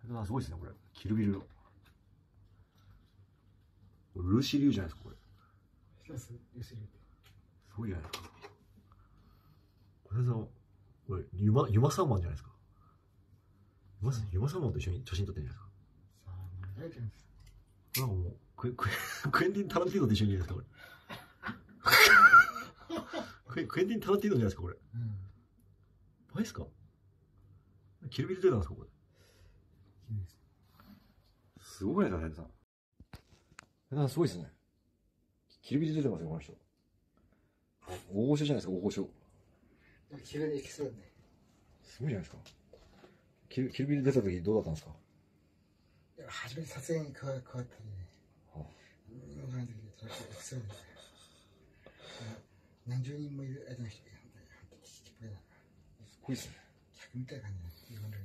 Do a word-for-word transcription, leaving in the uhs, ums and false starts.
すごいですね、これ。キルビルの。ルーシーリュウじゃないですか、これ。すごいじゃないですか。これの、これ、ユマ、ユマサンマンじゃないですか。ユマ、ユマサンマンと一緒に写真撮ってるんじゃないですか。なんかもう、クククエンティン・タランティーノと一緒にいるんですか、これ。クエクエンティン・タランティーノじゃないですか、これ。うん。マジですか。キルビル出たんですか、これ。すごくないですか、先生さん。すごいですね。キルビル出てますよ、この人。大御所じゃないですか、大御所。 キルビル行きそうだね。 すごいじゃないですか。キル、キルビル出た時どうだったんですか。 いや、初めて撮影に加わったんでね。はあ、今の時行きそうだね。何十人もいる間の人が、 すごいですね。 客みたいな感じで、